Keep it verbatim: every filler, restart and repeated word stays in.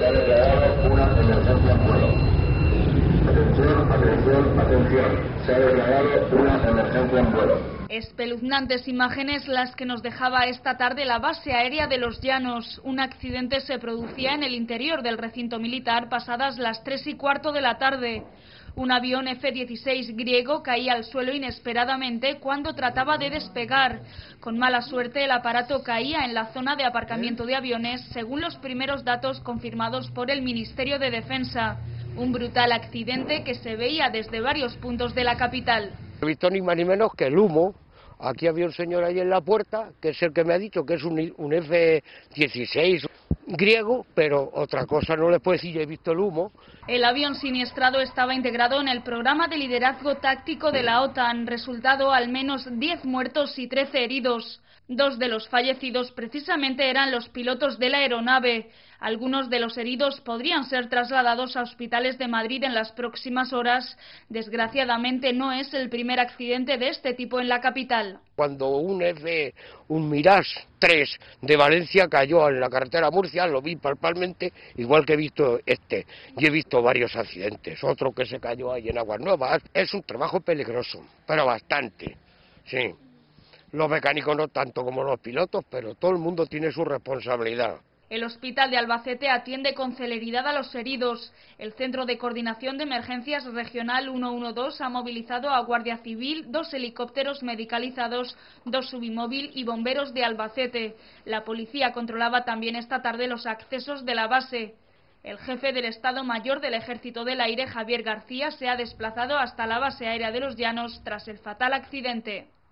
se ha declarado una emergencia en vuelo. Atención, atención, atención. Se ha declarado una emergencia en vuelo. Espeluznantes imágenes las que nos dejaba esta tarde la base aérea de Los Llanos. Un accidente se producía en el interior del recinto militar pasadas las tres y cuarto de la tarde. Un avión F dieciséis griego caía al suelo inesperadamente cuando trataba de despegar. Con mala suerte, el aparato caía en la zona de aparcamiento de aviones, según los primeros datos confirmados por el Ministerio de Defensa. Un brutal accidente que se veía desde varios puntos de la capital. He visto ni más ni menos que el humo. Aquí había un señor ahí en la puerta, que es el que me ha dicho que es un, un F dieciséis griego, pero otra cosa no les puedo decir, he visto el humo. El avión siniestrado estaba integrado en el programa de liderazgo táctico de la OTAN, resultado al menos diez muertos y trece heridos. Dos de los fallecidos precisamente eran los pilotos de la aeronave. Algunos de los heridos podrían ser trasladados a hospitales de Madrid en las próximas horas. Desgraciadamente no es el primer accidente de este tipo en la capital. Cuando un F, un Mirage tres de Valencia cayó en la carretera Murcia, lo vi palpablemente, igual que he visto este. Y he visto varios accidentes, otro que se cayó ahí en Aguas Nuevas. Es un trabajo peligroso, pero bastante, sí. Los mecánicos no tanto como los pilotos, pero todo el mundo tiene su responsabilidad. El hospital de Albacete atiende con celeridad a los heridos. El Centro de Coordinación de Emergencias Regional ciento doce ha movilizado a Guardia Civil, dos helicópteros medicalizados, dos subimóvil y bomberos de Albacete. La policía controlaba también esta tarde los accesos de la base. El jefe del Estado Mayor del Ejército del Aire, Javier García, se ha desplazado hasta la base aérea de Los Llanos tras el fatal accidente.